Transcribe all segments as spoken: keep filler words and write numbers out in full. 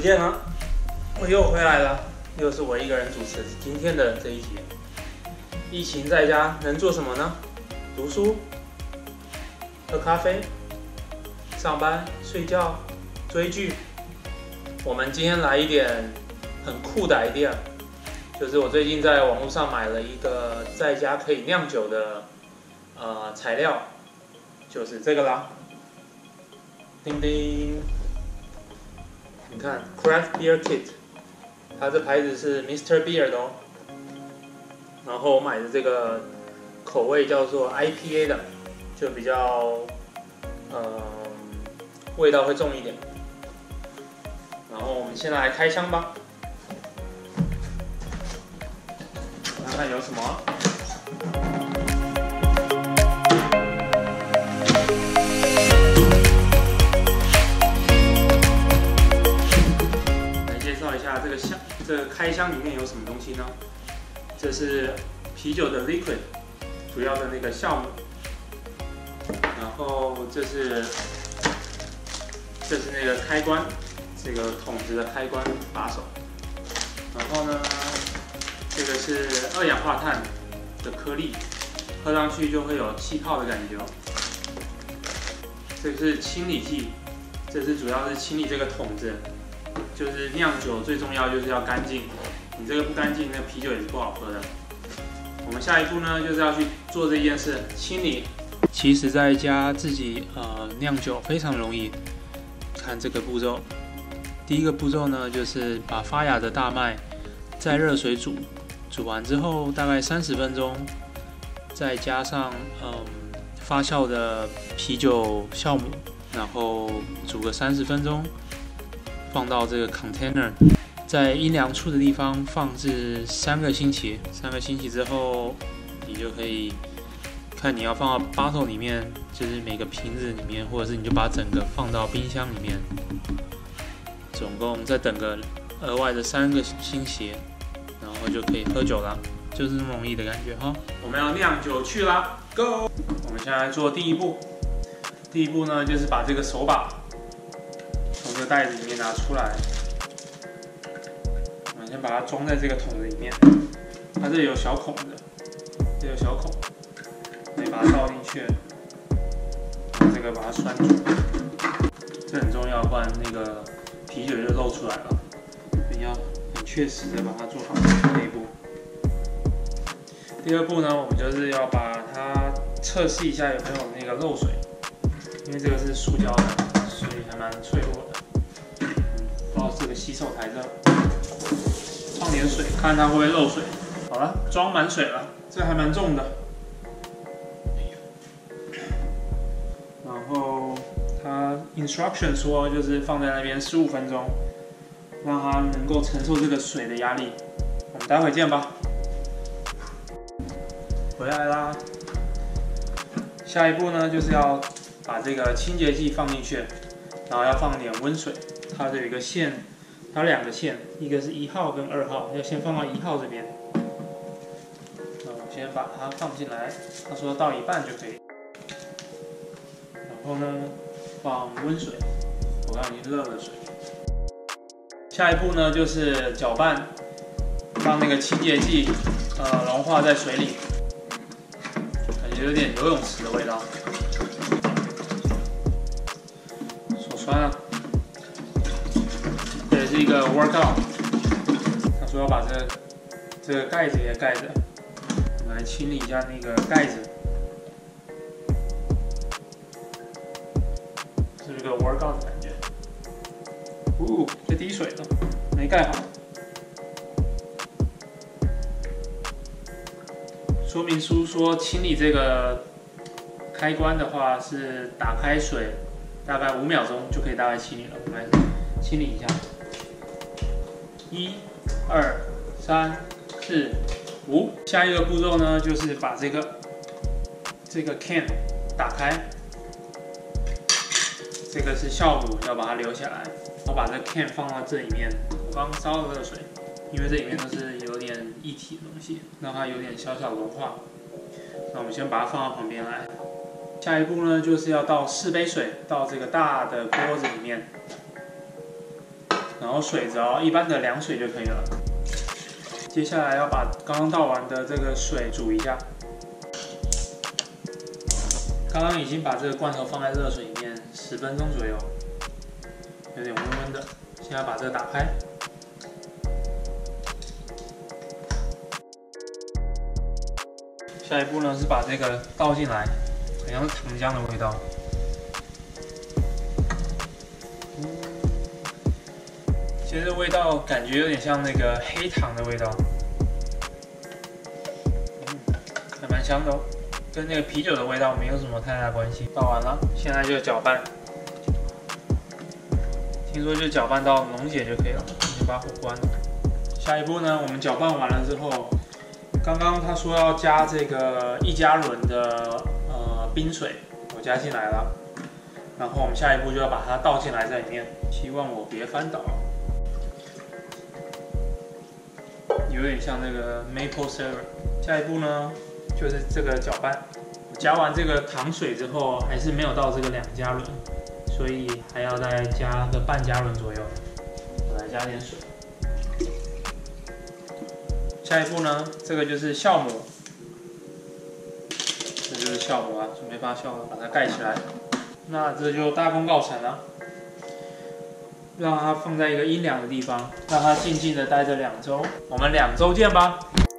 见了，我又回来了，又是我一个人主持今天的这一集。疫情在家能做什么呢？读书、喝咖啡、上班、睡觉、追剧。我们今天来一点很酷的 idea， 就是我最近在网络上买了一个在家可以酿酒的呃材料，就是这个啦。叮叮。你看 ，Craft Beer Kit， 它这牌子是 mister Beer 的哦。然后我买的这个口味叫做 I P A 的，就比较呃味道会重一点。然后我们先来开箱吧，看看有什么。这个箱，这个开箱里面有什么东西呢？这是啤酒的 liquid， 主要的那个酵母。然后这是这是那个开关，这个桶子的开关把手。然后呢，这个是二氧化碳的颗粒，喝上去就会有气泡的感觉哦。这个是清理剂，这是主要是清理这个桶子。就是酿酒最重要就是要干净，你这个不干净，那啤酒也是不好喝的。我们下一步呢，就是要去做这件事，清理。其实在家自己呃酿酒非常容易，看这个步骤。第一个步骤呢，就是把发芽的大麦在热水煮，煮完之后大概三十分钟，再加上嗯发酵的啤酒酵母，然后煮个三十分钟。放到这个 container， 在阴凉处的地方放置三个星期。三个星期之后，你就可以看你要放到 bottle 里面，就是每个瓶子里面，或者是你就把整个放到冰箱里面。总共再等个额外的三个星期，然后就可以喝酒了，就是那么容易的感觉哈。我们要酿酒去啦 ，Go！ 我们现在做第一步，第一步呢就是把这个手把从这个袋子里面拿出来，我们先把它装在这个桶子里面。它这里有小孔的，这有小孔，你把它倒进去，这个把它拴住，这很重要，不然那个啤酒就漏出来了。你要很确实的把它做好这一步。第二步呢，我们就是要把它测试一下有没有那个漏水，因为这个是塑胶的，所以还蛮脆弱的。到这个洗手台这，放点水，看它会不会漏水。好了，装满水了，这还蛮重的。然后它 instruction 说就是放在那边十五分钟，让它能够承受这个水的压力。我们待会见吧。回来啦。下一步呢，就是要把这个清洁剂放进去，然后要放点温水。它这有一个线，它有两个线，一个是一号跟二号，要先放到一号这边。那我先把它放进来，他说到一半就可以。然后呢，放温水，我刚刚已经热了水。下一步呢，就是搅拌，让那个清洁剂呃融化在水里，感觉有点游泳池的味道。手酸啊。这是一个 workout， 他说要把这个这个盖子也盖着，我们来清理一下那个盖子，是一个 workout 的感觉。呜，这滴水了，没盖好。说明书说清理这个开关的话是打开水，大概五秒钟就可以大概清理了。我们来清理一下。一、二、三、四、五。下一个步骤呢，就是把这个这个 can 打开。这个是酵母，要把它留下来。我把这个 can 放到这里面，我刚烧了热水，因为这里面都是有点液体的东西，让它有点小小融化。那我们先把它放到旁边来。下一步呢，就是要倒四杯水到这个大的锅子里面。 然后水只要一般的凉水就可以了。接下来要把刚刚倒完的这个水煮一下。刚刚已经把这个罐头放在热水里面十分钟左右，有点温温的。现在把这个打开。下一步呢是把这个倒进来，好像是糖浆的味道。其实味道感觉有点像那个黑糖的味道，嗯，还蛮香的哦，跟那个啤酒的味道没有什么太大关系。倒完了，现在就搅拌。听说就搅拌到溶解就可以了，先把火关了。下一步呢，我们搅拌完了之后。刚刚他说要加这个一加仑的呃冰水，我加进来了。然后我们下一步就要把它倒进来在里面，希望我别翻倒。有点像那个 maple syrup。下一步呢就是这个搅拌。加完这个糖水之后，还是没有到这个两加仑，所以还要再加个半加仑左右。我来加点水。下一步呢，这个就是酵母，这就是酵母啊，准备发酵了，把它盖起来。那这就大功告成了，让它放在一个阴凉的地方，让它静静的待着两周。我们两周见吧。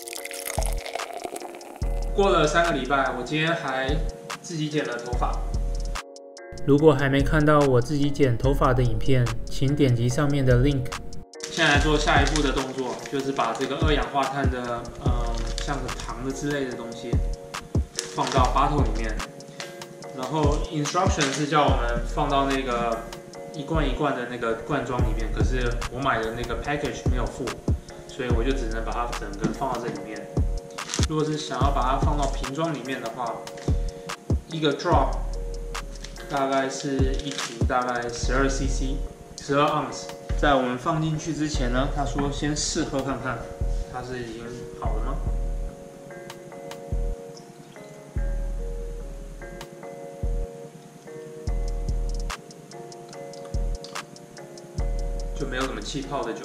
过了三个礼拜，我今天还自己剪了头发。如果还没看到我自己剪头发的影片，请点击上面的 link。现在做下一步的动作，就是把这个二氧化碳的，呃，像个糖的之类的东西，放到 bottle 里面。然后 instruction 是叫我们放到那个一罐一罐的那个罐装里面，可是我买的那个 package 没有附，所以我就只能把它整个放到这里面。如果是想要把它放到瓶装里面的话，一个 drop 大概是一瓶大概十二 C C， 十二盎司。在我们放进去之前呢，他说先试喝看看，它是已经好了吗？就没有什么气泡的酒，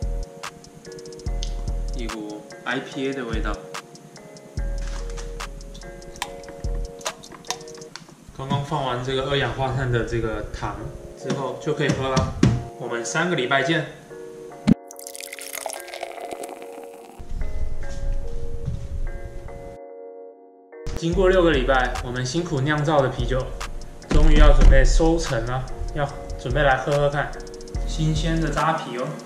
一股 I P A 的味道。刚刚放完这个二氧化碳的这个糖之后，就可以喝了。我们三个礼拜见。经过六个礼拜，我们辛苦酿造的啤酒，终于要准备收成了，要准备来喝喝看，新鲜的扎啤哦。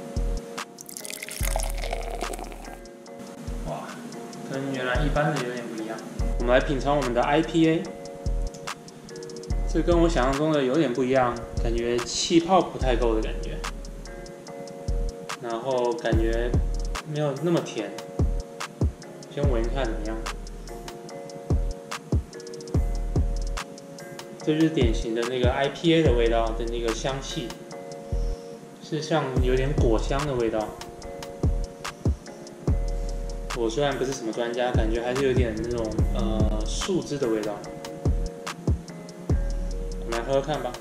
哇，跟原来一般的有点不一样。我们来品尝我们的 I P A。这跟我想象中的有点不一样，感觉气泡不太够的感觉，然后感觉没有那么甜。先闻一下怎么样？这就是典型的那个 I P A 的味道的那个香气，是像有点果香的味道。我虽然不是什么专家，感觉还是有点那种呃树枝的味道。来喝喝看吧。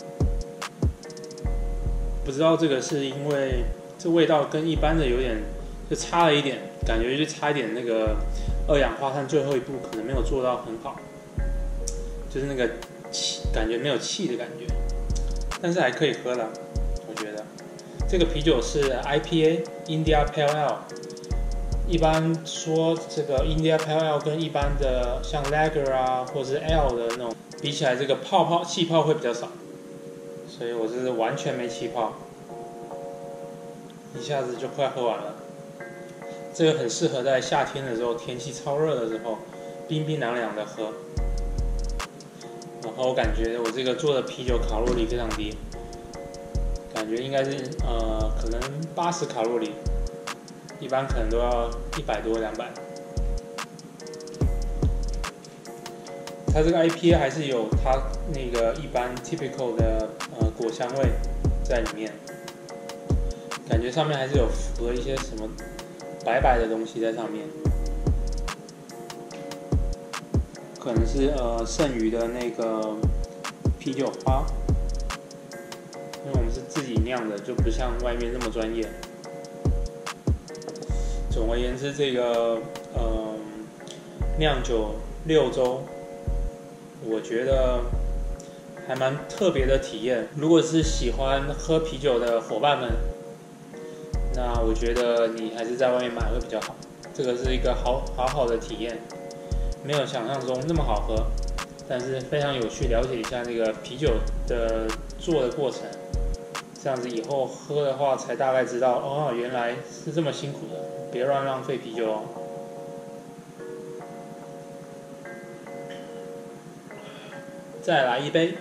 不知道这个是因为这味道跟一般的有点就差了一点，感觉就差一点那个二氧化碳最后一步可能没有做到很好，就是那个气感觉没有气的感觉，但是还可以喝了。我觉得这个啤酒是 I P A India Pale Ale。一般说这个 India Pale Ale 跟一般的像 Lager 啊或者是 Ale 的那种比起来，这个泡泡气泡会比较少，所以我是完全没气泡，一下子就快喝完了。这个很适合在夏天的时候，天气超热的时候，冰冰凉凉的喝。然后我感觉我这个做的啤酒卡路里非常低，感觉应该是呃可能八十卡路里。一般可能都要一百多两百。它这个 I P A 还是有它那个一般 typical 的呃果香味在里面，感觉上面还是有浮了一些什么白白的东西在上面，可能是呃剩余的那个啤酒花，因为我们是自己酿的，就不像外面那么专业。总而言之，这个嗯酿酒六周，我觉得还蛮特别的体验。如果是喜欢喝啤酒的伙伴们，那我觉得你还是在外面买会比较好。这个是一个好好好的体验，没有想象中那么好喝，但是非常有趣，了解一下那个啤酒的做的过程。这样子以后喝的话，才大概知道哦，原来是这么辛苦的，别乱浪费啤酒哦。再来一杯。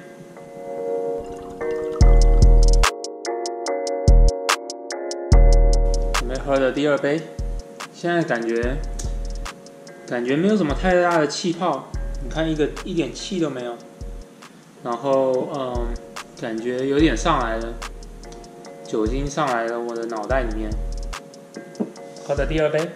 准备喝的第二杯，现在感觉感觉没有什么太大的气泡，你看一个一点气都没有。然后嗯，感觉有点上来了，酒精上来了我的脑袋里面。喝的第二杯。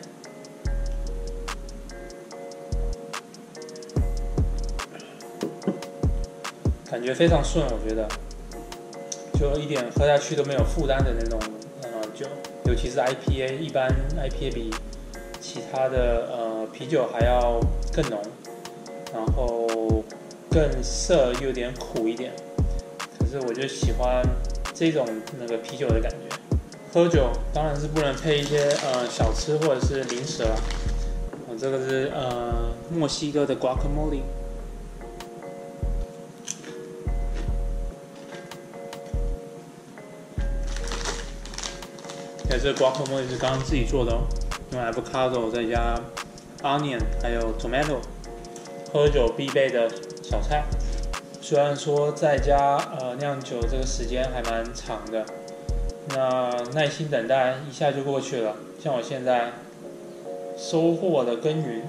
感觉非常顺，我觉得，就一点喝下去都没有负担的那种呃酒，尤其是 I P A， 一般 I P A 比其他的呃啤酒还要更浓，然后更涩，又有点苦一点。可是我就喜欢这种那个啤酒的感觉。喝酒当然是不能配一些呃小吃或者是零食了。我、哦、这个是呃墨西哥的 guacamole。这 guacamole 是刚刚自己做的哦，用 avocado 再加 onion 还有 tomato， 喝酒必备的小菜。虽然说在家呃酿酒这个时间还蛮长的，那耐心等待一下就过去了。像我现在收获的耕耘，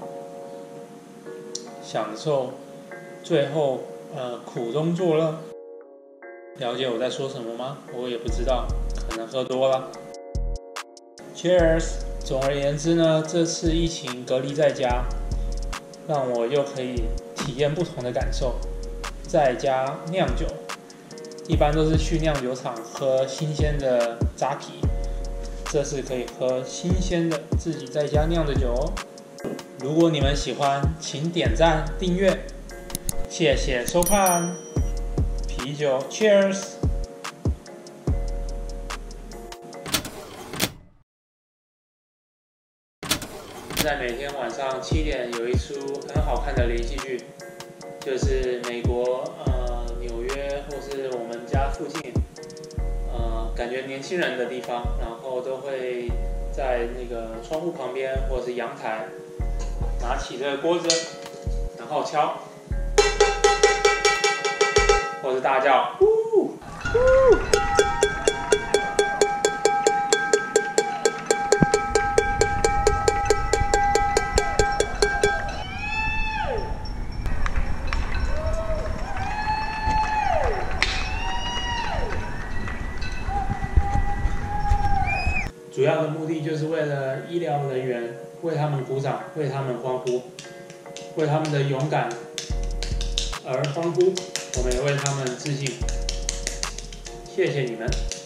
享受最后呃苦中作乐。了解我在说什么吗？我也不知道，可能喝多了。Cheers！ 总而言之呢，这次疫情隔离在家，让我又可以体验不同的感受。在家酿酒，一般都是去酿酒厂喝新鲜的扎啤，这次可以喝新鲜的自己在家酿的酒哦。如果你们喜欢，请点赞订阅，谢谢收看。啤酒 ，Cheers！在每天晚上七点有一出很好看的连续剧，就是美国呃纽约或是我们家附近，呃感觉年轻人的地方，然后都会在那个窗户旁边或者是阳台拿起这个锅子，然后敲，或是大叫，呜呜。主要的目的就是为了医疗人员，为他们鼓掌，为他们欢呼，为他们的勇敢而欢呼。我们也为他们致敬，谢谢你们。